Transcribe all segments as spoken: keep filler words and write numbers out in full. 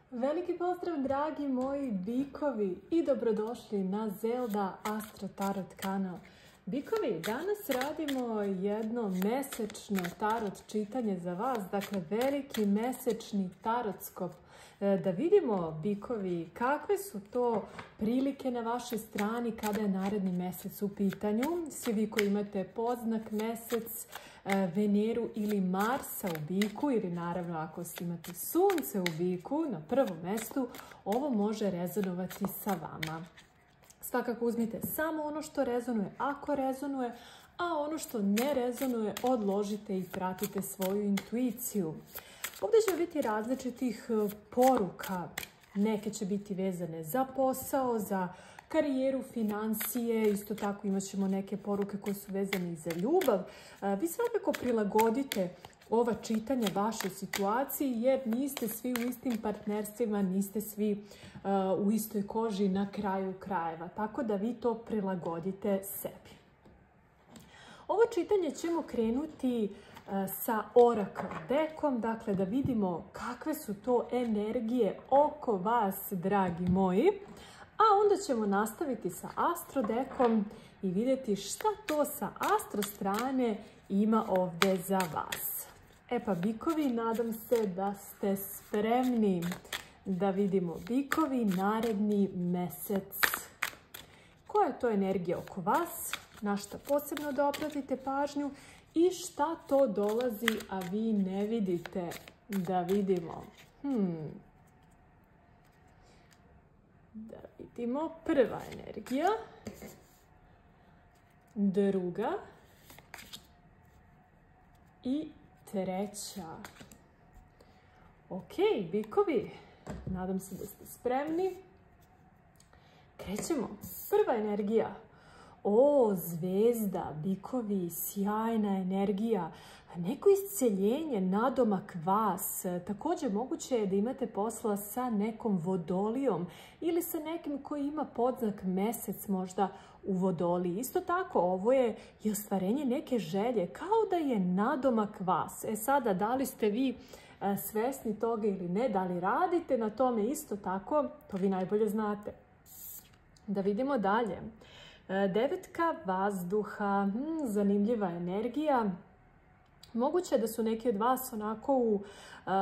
Veliki pozdrav dragi moji bikovi i dobrodošli na Zelda Astro Tarot kanal. Bikovi, danas radimo jedno mesečno tarot čitanje za vas, dakle veliki mesečni tarotskop. Da vidimo, bikovi, kakve su to prilike na vašoj strani kada je naredni mesec u pitanju. Svi vi koji imate podznak mesec, Veneru ili Marsa u biku, ili naravno ako imate Sunce u biku na prvom mestu, ovo može rezonovati sa vama. Svakako uzmite samo ono što rezonuje ako rezonuje, a ono što ne rezonuje odložite i pratite svoju intuiciju. Ovdje će biti različitih poruka. Neke će biti vezane za posao, za karijeru, financije, isto tako imat ćemo neke poruke koje su vezane i za ljubav. Vi svakako prilagodite ova čitanja vašoj situaciji jer niste svi u istim partnerstvima, niste svi uh, u istoj koži na kraju krajeva. Tako da vi to prilagodite sebi. Ovo čitanje ćemo krenuti uh, sa Oracle dekom, dakle da vidimo kakve su to energije oko vas, dragi moji. A onda ćemo nastaviti sa Astro dekom i vidjeti šta to sa Astro strane ima ovdje za vas. E pa bikovi, nadam se da ste spremni da vidimo bikovi naredni mesec. Koja je to energija oko vas? Na šta posebno da obratite pažnju i šta to dolazi, a vi ne vidite? Da vidimo. Hmm. Da vidimo. Prva energija. Druga. I treća. Ok, bikovi, nadam se da ste spremni. Krećemo. Prva energija. O, zvezda, bikovi, sjajna energija. Neko isceljenje, nadomak vas. Također moguće je da imate posla sa nekom vodolijom ili sa nekim koji ima podznak mesec možda u vodoliji. Isto tako, ovo je i ostvarenje neke želje, kao da je nadomak vas. E sada, da li ste vi svesni toga ili ne, da li radite na tome isto tako, to vi najbolje znate. Da vidimo dalje. Devetka vazduha, hmm, zanimljiva energija. Moguće je da su neki od vas onako u, uh,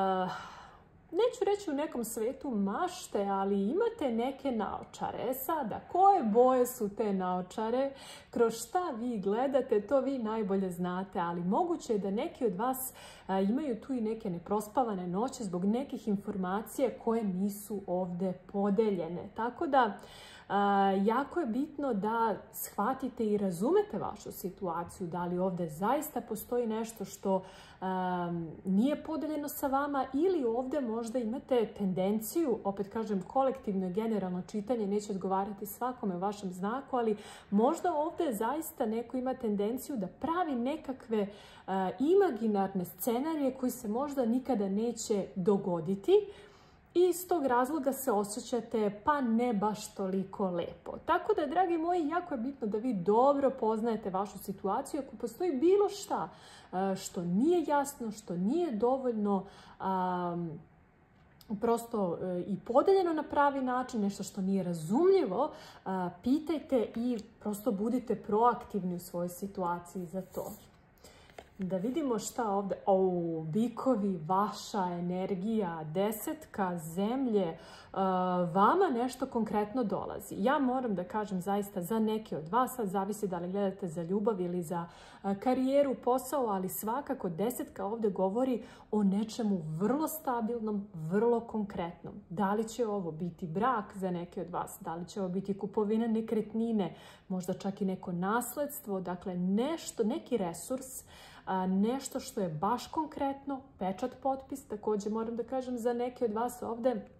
neću reći u nekom svetu mašte, ali imate neke naočare. E sada, koje boje su te naočare? Kroz šta vi gledate, to vi najbolje znate, ali moguće je da neki od vas uh, imaju tu i neke neprospavane noći zbog nekih informacija koje nisu ovdje podeljene. Tako da, Uh, jako je bitno da shvatite i razumete vašu situaciju, da li ovdje zaista postoji nešto što um, nije podeljeno sa vama ili ovdje možda imate tendenciju, opet kažem kolektivno i generalno čitanje neće odgovarati svakome u vašem znaku, ali možda ovdje zaista neko ima tendenciju da pravi nekakve uh, imaginarne scenarije koji se možda nikada neće dogoditi. I iz tog razloga se osjećate pa ne baš toliko lepo. Tako da, dragi moji, jako je bitno da vi dobro poznajete vašu situaciju. Ako postoji bilo šta što nije jasno, što nije dovoljno um, prosto i podeljeno na pravi način, nešto što nije razumljivo, uh, pitajte i prosto budite proaktivni u svojoj situaciji za to. Da vidimo šta ovdje, o, bikovi, vaša energija, desetka, zemlje, uh, vama nešto konkretno dolazi. Ja moram da kažem zaista za neke od vas, sad zavisi da li gledate za ljubav ili za uh, karijeru, posao, ali svakako desetka ovdje govori o nečemu vrlo stabilnom, vrlo konkretnom. Da li će ovo biti brak za neke od vas, da li će ovo biti kupovina nekretnine, možda čak i neko nasledstvo, dakle nešto, neki resurs, nešto što je baš konkretno, pečat, potpis, također moram da kažem za neke od vas ovdje. E,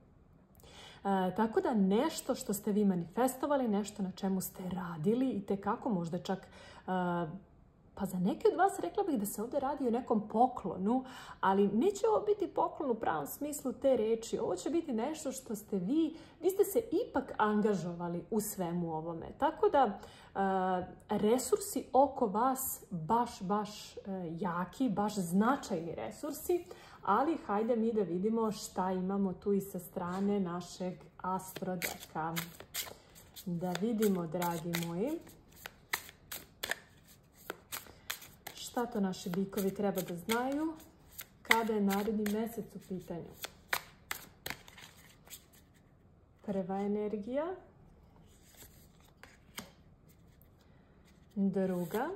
tako da nešto što ste vi manifestovali, nešto na čemu ste radili i tekako možda čak, e, pa za neke od vas rekla bih da se ovdje radi o nekom poklonu, ali neće ovo biti poklon u pravom smislu te reči. Ovo će biti nešto što ste vi, vi ste se ipak angažovali u svemu ovome. Tako da e, resursi oko vas baš, baš e, jaki, baš značajni resursi, Ali hajde mi da vidimo šta imamo tu i sa strane našeg astrodeka. Da vidimo, dragi moji, šta to naši bikovi treba da znaju kada je naredni mesec u pitanju. Prva energija, druga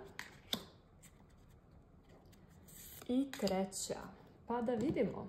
i treća. Pa da vidimo.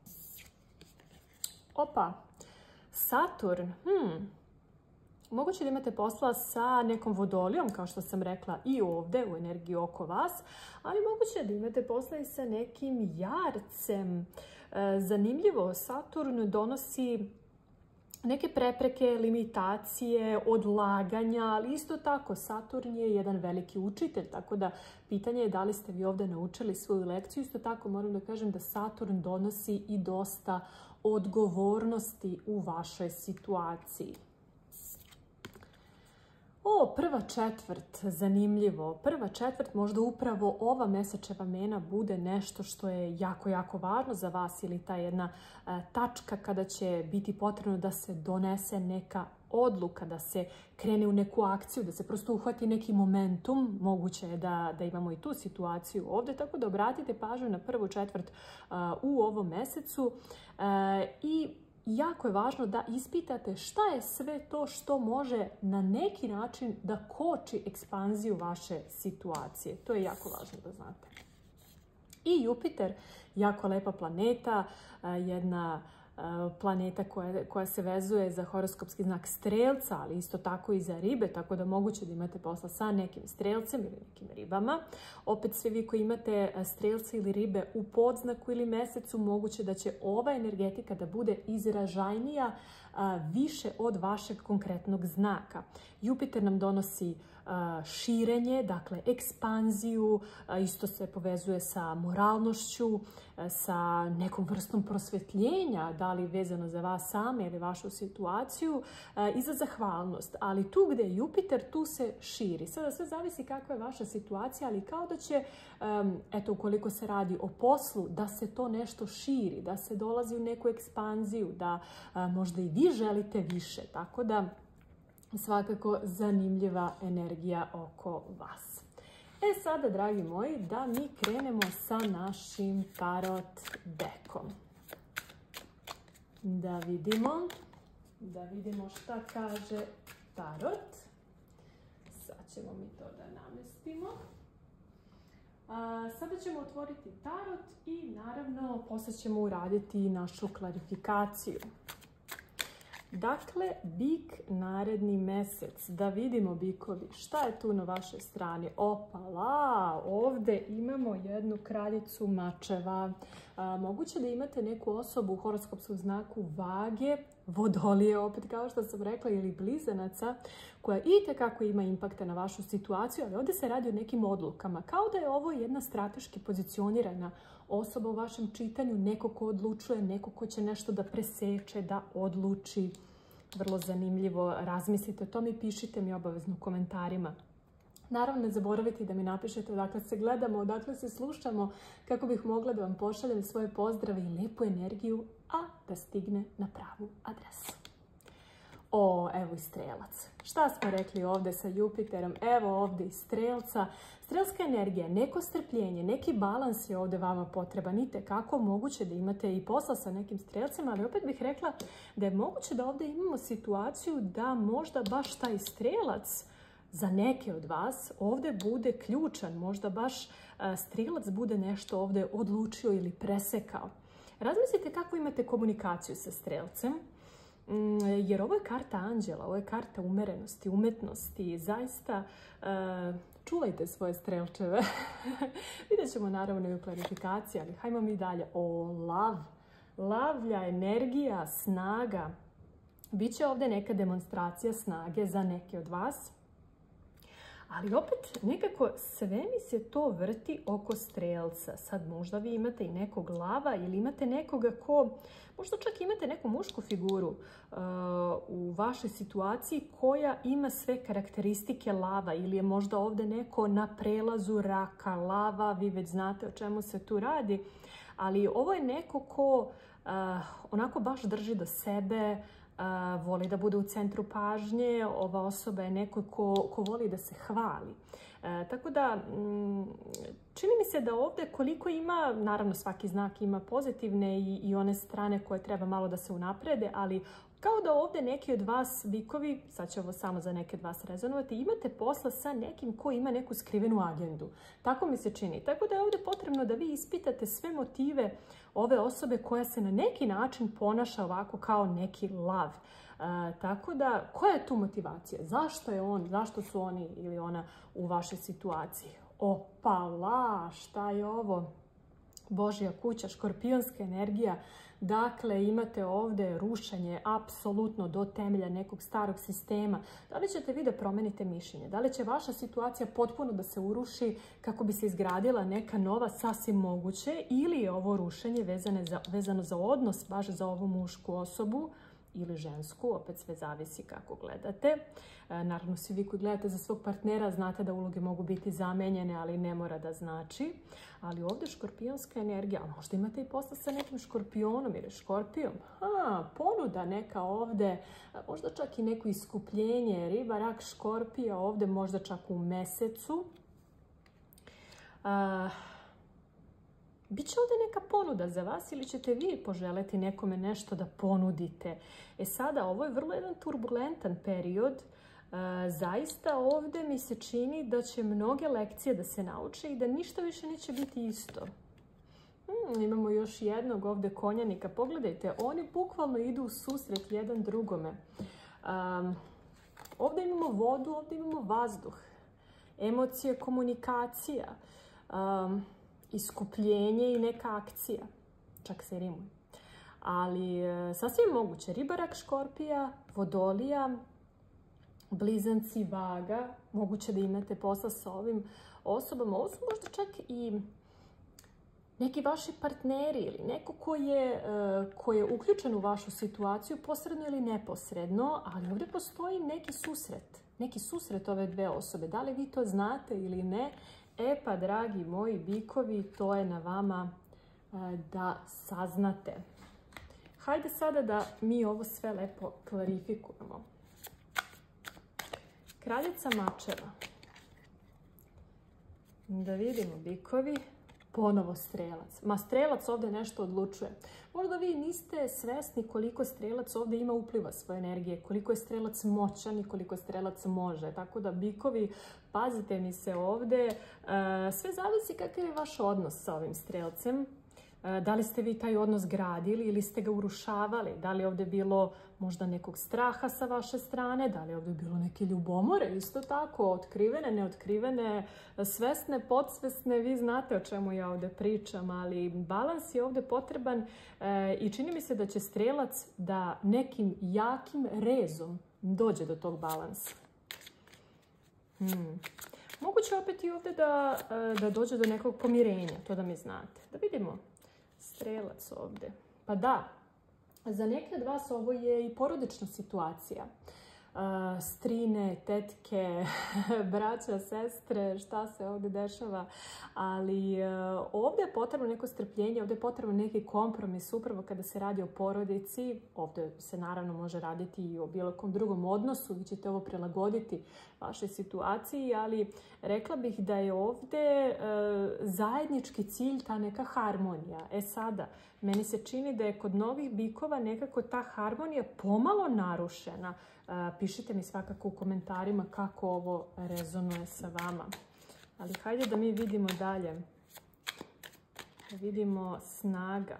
Opa, Saturn. Hmm. Moguće da imate posla sa nekom vodolijom, kao što sam rekla i ovdje u energiji oko vas, ali moguće da imate posla i sa nekim jarcem. Zanimljivo, Saturn donosi neke prepreke, limitacije, odlaganja, ali isto tako Saturn je jedan veliki učitelj, tako da pitanje je da li ste vi ovdje naučili svoju lekciju. Isto tako moram da kažem da Saturn donosi i dosta odgovornosti u vašoj situaciji. O, prva četvrt, zanimljivo. Prva četvrt, možda upravo ova mesečeva mena bude nešto što je jako, jako važno za vas ili ta jedna e, tačka kada će biti potrebno da se donese neka odluka, da se krene u neku akciju, da se prosto uhvati neki momentum. Moguće je da, da imamo i tu situaciju ovdje, tako da obratite pažnju na prvu četvrt uh, u ovom mesecu uh, i jako je važno da ispitate šta je sve to što može na neki način da koči ekspanziju vaše situacije. To je jako važno da znate. I Jupiter, jako lepa planeta, jedna planeta koja, koja se vezuje za horoskopski znak Strelca, ali isto tako i za ribe, tako da moguće da imate posla sa nekim strelcem ili nekim ribama. Opet svi vi koji imate strelce ili ribe u podznaku ili mesecu, moguće da će ova energetika da bude izražajnija a, više od vašeg konkretnog znaka. Jupiter nam donosi a, širenje, dakle ekspanziju, a, isto se povezuje sa moralnošću, a, sa nekom vrstom prosvetljenja, da li vezano za vas same ili vašu situaciju, a, i za zahvalnost. Ali tu gdje je Jupiter, tu se širi. Sada sve zavisi kakva je vaša situacija, ali kao da će, um, eto, ukoliko se radi o poslu, da se to nešto širi, da se dolazi u neku ekspanziju, da a, možda i vi želite više. Tako da svakako zanimljiva energija oko vas. E sada, dragi moji, da mi krenemo sa našim tarot dekom. Da vidimo, da vidimo šta kaže tarot. Sad ćemo mi to da namestimo. A, sada ćemo otvoriti tarot i naravno posle ćemo uraditi našu klarifikaciju. Dakle, bik naredni mesec. Da vidimo, bikovi, šta je tu na vašoj strani? Opala, ovdje imamo jednu kraljicu mačeva. A, moguće da imate neku osobu u horoskopskom znaku Vage, Vodolije, opet kao što sam rekla, ili Blizanaca, koja itekako ima impakta na vašu situaciju, ali ovdje se radi o nekim odlukama. Kao da je ovo jedna strateški pozicionirana osoba u vašem čitanju, neko ko odlučuje, neko ko će nešto da preseče, da odluči. Vrlo zanimljivo, razmislite o tome i pišite mi obavezno u komentarima. Naravno, ne zaboravite da mi napišete odakle se gledamo, odakle se slušamo, kako bih mogla da vam pošaljem svoje pozdrave i lijepu energiju, a da stigne na pravu adresu. O, evo i Strelac. Šta smo rekli ovdje sa Jupiterom? Evo ovdje i Strelca. Strelska energija, neko strpljenje, neki balans je ovdje vama potreban. Itekako moguće da imate i posla sa nekim Strelcima, ali opet bih rekla da je moguće da ovdje imamo situaciju da možda baš taj Strelac za neke od vas ovdje bude ključan. Možda baš Strelac bude nešto ovdje odlučio ili presekao. Razmislite kako imate komunikaciju sa Strelcem. Jer ovo je karta anđela, ovo je karta umerenosti, umetnosti. Zaista uh, čuvajte svoje strelčeve. Vidjet ćemo naravno i u klarifikaciji, ali hajmo mi dalje. O, lav. Lavlja, energija, snaga. Biće ovdje neka demonstracija snage za neke od vas. Ali opet nekako sve mi se to vrti oko Strelca. Sad možda vi imate i nekog lava ili imate nekoga ko, možda čak imate neku mušku figuru uh, u vašoj situaciji koja ima sve karakteristike lava ili je možda ovdje neko na prelazu raka, lava, vi već znate o čemu se tu radi. Ali ovo je neko ko uh, onako baš drži do sebe, uh, voli da bude u centru pažnje. Ova osoba je neko ko, ko voli da se hvali. E, tako da, m, čini mi se da ovdje koliko ima, naravno svaki znak ima pozitivne i, i one strane koje treba malo da se unaprede, ali kao da ovdje neki od vas bikovi, sad će ovo samo za neke od vas rezonovati, imate posla sa nekim ko ima neku skrivenu agendu. Tako mi se čini. Tako da je ovdje potrebno da vi ispitate sve motive ove osobe koja se na neki način ponaša ovako kao neki lav. Uh, tako da, koja je tu motivacija? Zašto je on, zašto su oni ili ona u vašoj situaciji? Opala, šta je ovo? Božja kuća, škorpionska energija. Dakle, imate ovdje rušenje apsolutno do temelja nekog starog sistema. Da li ćete vi da promenite mišljenje? Da li će vaša situacija potpuno da se uruši kako bi se izgradila neka nova, sasvim moguće? Ili je ovo rušenje vezane za, vezano za odnos, baš za ovu mušku osobu ili žensku, opet sve zavisi kako gledate. E, naravno, svi vi koji gledate za svog partnera znate da uloge mogu biti zamenjene, ali ne mora da znači. Ali ovdje škorpionska energija, a možda imate i posla sa nekim škorpionom ili škorpijom. A, ponuda neka ovdje, možda čak i neko iskupljenje, riba, rak, škorpija, ovdje možda čak u mesecu. A, Biće ovdje neka ponuda za vas ili ćete vi poželeti nekome nešto da ponudite. E sada, ovo je vrlo jedan turbulentan period. E, zaista ovdje mi se čini da će mnoge lekcije da se nauče i da ništa više neće biti isto. Hmm, imamo još jednog ovdje konjanika. Pogledajte, oni bukvalno idu u susret jedan drugome. Um, ovdje imamo vodu, ovdje imamo vazduh. Emocije, komunikacija. Um, iskupljenje i neka akcija. Čak se rimuje. Ali e, sasvim moguće. Riba, rak, škorpija, vodolija, blizanci, vaga. Moguće da imate posla sa ovim osobama. Ovo su možda čak i neki vaši partneri ili neko ko je, e, ko je uključen u vašu situaciju, posredno ili neposredno, ali ovdje postoji neki susret. Neki susret ove dve osobe. Da li vi to znate ili ne? E pa, dragi moji bikovi, to je na vama e, da saznate. Hajde sada da mi ovo sve lepo klarifikujemo. Kraljica mačeva. Da vidimo, bikovi. Ponovo strelac. Ma, strelac ovdje nešto odlučuje. Možda vi niste svesni koliko strelac ovdje ima upliva svoje energije, koliko je strelac moćan i koliko strelac može. Tako da, bikovi, pazite mi se ovdje. Sve zavisi kakav je vaš odnos sa ovim strelcem. Da li ste vi taj odnos gradili ili ste ga urušavali? Da li je ovdje bilo možda nekog straha sa vaše strane? Da li je ovdje bilo neke ljubomore? Isto tako, otkrivene, neotkrivene, svesne, podsvesne. Vi znate o čemu ja ovdje pričam, ali balans je ovdje potreban i čini mi se da će strelac da nekim jakim rezom dođe do tog balansa. Hmm. Moguće opet i ovdje da, da dođe do nekog pomirenja, to da mi znate. Da vidimo. Strelac ovdje. Pa da, za neke od vas ovo je i porodična situacija. Uh, strine, tetke, braća, sestre, šta se ovdje dešava. Ali uh, ovdje je potrebno neko strpljenje, ovdje je potrebno neki kompromis, upravo kada se radi o porodici. Ovdje se naravno može raditi i o bilo kom drugom odnosu, vi ćete ovo prilagoditi vašoj situaciji, ali rekla bih da je ovdje uh, zajednički cilj ta neka harmonija. E sada, meni se čini da je kod novih bikova nekako ta harmonija pomalo narušena. Uh, pišite mi svakako u komentarima kako ovo rezonuje sa vama. Ali hajde da mi vidimo dalje. Da vidimo snaga.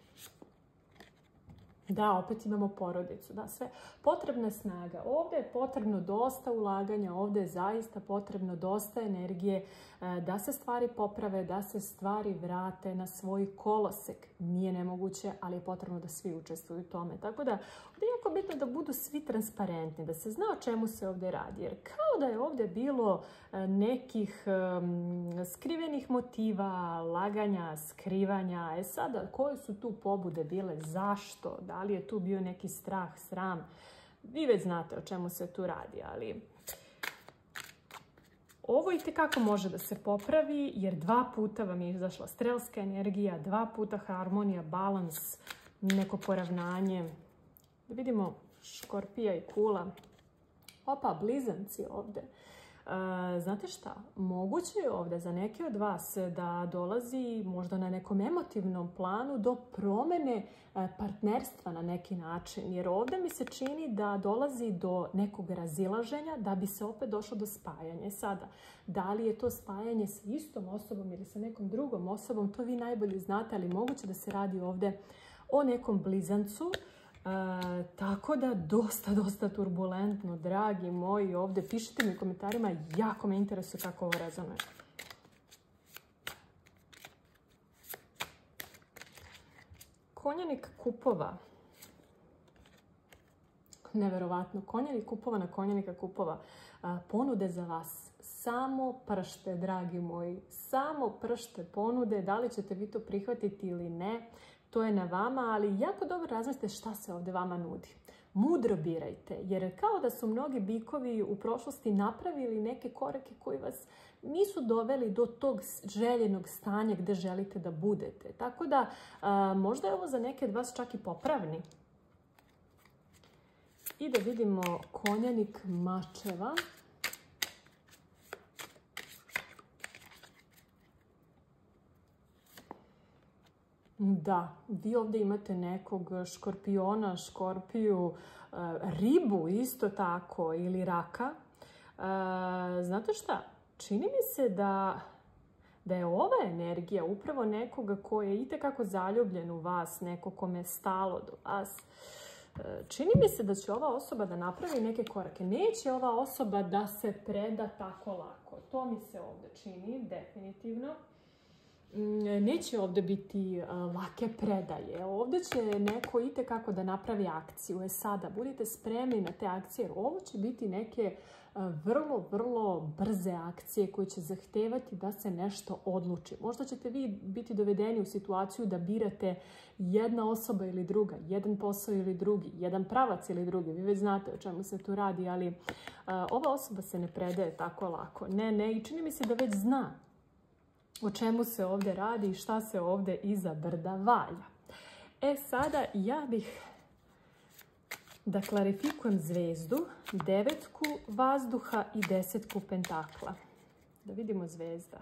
Da, opet imamo porodicu. Da, sve. Potrebna je snaga. Ovdje je potrebno dosta ulaganja, ovdje je zaista potrebno dosta energije da se stvari poprave, da se stvari vrate na svoj kolosek. Nije nemoguće, ali je potrebno da svi učestvuju u tome. Tako da, ovdje je jako bitno da budu svi transparentni, da se zna o čemu se ovdje radi. Jer kao da je ovdje bilo nekih um, skrivenih motiva, laganja, skrivanja. E sada, koje su tu pobude bile? Zašto? Da li je tu bio neki strah, sram? Vi već znate o čemu se tu radi, ali Ovo itekako može da se popravi jer dva puta vam je izašla strelska energija, dva puta harmonija, balans, neko poravnanje. Da vidimo škorpija i kula. Opa, blizanci ovde. Znate šta, moguće je ovdje za neke od vas da dolazi možda na nekom emotivnom planu do promjene partnerstva na neki način. Jer ovdje mi se čini da dolazi do nekog razilaženja da bi se opet došlo do spajanja. Sada, da li je to spajanje sa istom osobom ili sa nekom drugom osobom, to vi najbolje znate, ali moguće da se radi ovdje o nekom blizancu. E, tako da dosta, dosta turbulentno, dragi moji, ovdje pišite mi u komentarima, jako me interesuje kako ovo rezonuje. Konjanik kupova. Neverovatno, konjanik kupova na konjanika kupova. A, ponude za vas. Samo pršte, dragi moji, samo pršte ponude, da li ćete vi to prihvatiti ili ne. To je na vama, ali jako dobro razmislite šta se ovdje vama nudi. Mudro birajte, jer kao da su mnogi bikovi u prošlosti napravili neke korake koji vas nisu doveli do tog željenog stanja gdje želite da budete. Tako da a, možda je ovo za neke od vas čak i popravni. I da vidimo konjanik mačeva. Da, vi ovdje imate nekog škorpiona, škorpiju, ribu isto tako ili raka. Znate šta? Čini mi se da, da je ova energija upravo nekoga ko je itekako zaljubljen u vas, neko kome je stalo do vas. Čini mi se da će ova osoba da napravi neke korake. Neće ova osoba da se preda tako lako. To mi se ovdje čini, definitivno. Neće ovdje biti lake predaje. Ovdje će neko itekako da napravi akciju. E sada, budite spremni na te akcije jer ovo će biti neke vrlo, vrlo brze akcije koje će zahtevati da se nešto odluči. Možda ćete vi biti dovedeni u situaciju da birate jedna osoba ili druga, jedan posao ili drugi, jedan pravac ili drugi. Vi već znate o čemu se tu radi, ali ova osoba se ne predaje tako lako. Ne, ne, i čini mi se da već zna o čemu se ovdje radi i šta se ovdje iza brda valja. E sada ja bih da klarifikujem zvezdu, devetku vazduha i desetku pentakla. Da vidimo zvezda.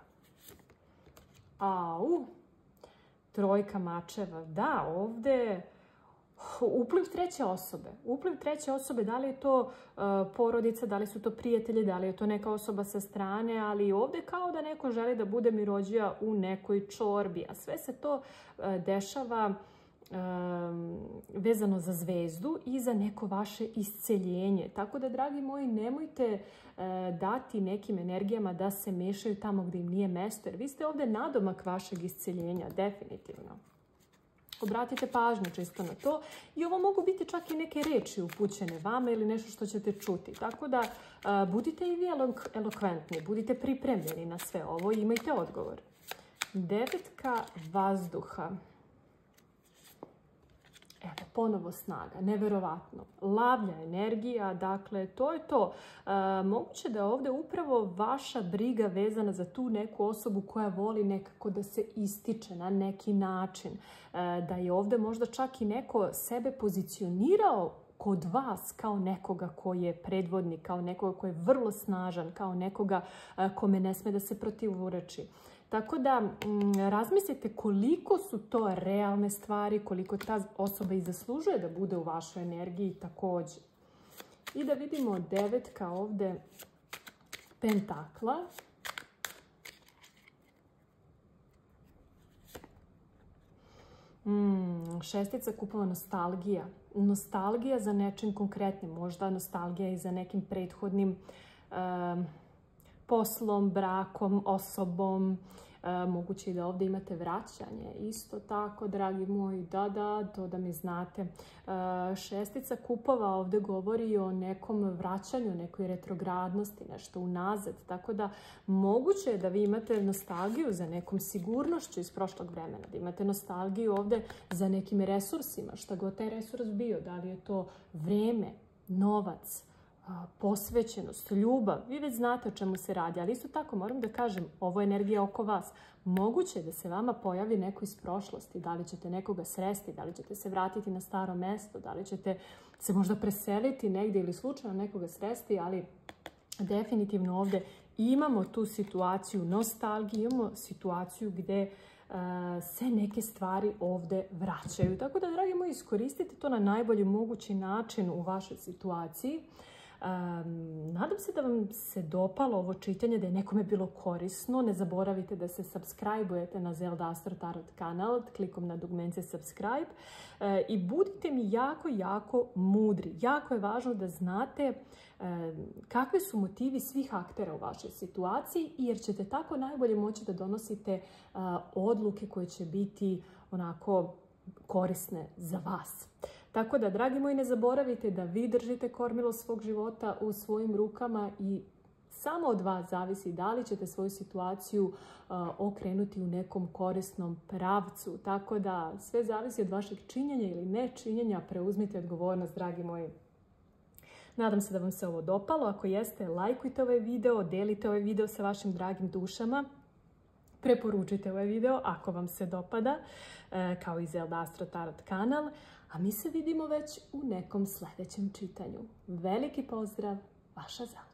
Au, trojka mačeva. Da, ovdje upliv treće osobe. Upliv treće osobe, da li je to uh, porodica, da li su to prijatelji, da li je to neka osoba sa strane, ali ovdje kao da neko želi da bude mirođija u nekoj čorbi. A sve se to uh, dešava um, vezano za zvezdu i za neko vaše isceljenje. Tako da, dragi moji, nemojte uh, dati nekim energijama da se mešaju tamo gdje im nije mesto, jer vi ste ovdje nadomak vašeg isceljenja, definitivno. Obratite pažnju čisto na to i ovo mogu biti čak i neke reči upućene vama ili nešto što ćete čuti. Tako da a, budite i vi elokventni, budite pripremljeni na sve ovo i imajte odgovor. Devetka vazduha. Evo, ponovo snaga, neverovatno. Lavlja energija, dakle, to je to. E, moguće da je ovdje upravo vaša briga vezana za tu neku osobu koja voli nekako da se ističe na neki način. E, da je ovdje možda čak i neko sebe pozicionirao kod vas kao nekoga koji je predvodnik, kao nekoga koji je vrlo snažan, kao nekoga e, kome ne sme da se protivureči. Tako da m, razmislite koliko su to realne stvari, koliko ta osoba i zaslužuje da bude u vašoj energiji također. I da vidimo devetka ovdje pentakla. Mm, šestica kupova nostalgija. Nostalgija za nečim konkretnim, možda nostalgija i za nekim prethodnim um, poslom, brakom, osobom. E, moguće i da ovdje imate vraćanje. Isto tako, dragi moji, da, da, to da mi znate. E, šestica kupova ovdje govori o nekom vraćanju, nekoj retrogradnosti, nešto unazad. Tako da moguće je da vi imate nostalgiju za nekom sigurnošću iz prošlog vremena. Da imate nostalgiju ovdje za nekim resursima, šta god taj resurs bio. Da li je to vreme, novac, posvećenost, ljubav. Vi već znate o čemu se radi, ali isto tako moram da kažem, ovo je energija oko vas. Moguće da se vama pojavi neko iz prošlosti, da li ćete nekoga sresti, da li ćete se vratiti na staro mesto, da li ćete se možda preseliti negdje ili slučajno nekoga sresti, ali definitivno ovdje imamo tu situaciju nostalgije, imamo situaciju gdje se neke stvari ovdje vraćaju. Tako da, dragi moji, iskoristite to na najbolji mogući način u vašoj situaciji. Um, nadam se da vam se dopalo ovo čitanje, da je nekome bilo korisno. Ne zaboravite da se subscribe-ujete na Zelda Astro Tarot kanal klikom na dugmence subscribe uh, i budite mi jako, jako mudri. Jako je važno da znate uh, kakvi su motivi svih aktera u vašoj situaciji, jer ćete tako najbolje moći da donosite uh, odluke koje će biti onako korisne za vas. Tako da, dragi moji, ne zaboravite da vi držite kormilo svog života u svojim rukama i samo od vas zavisi da li ćete svoju situaciju uh, okrenuti u nekom korisnom pravcu. Tako da, sve zavisi od vašeg činjenja ili nečinjenja. Preuzmite odgovornost, dragi moji. Nadam se da vam se ovo dopalo. Ako jeste, lajkujte ovaj video, delite ovaj video sa vašim dragim dušama. Preporučite ovaj video ako vam se dopada, kao i Zelda Astro Tarot kanal. A mi se vidimo već u nekom sljedećem čitanju. Veliki pozdrav, vaša Zelda.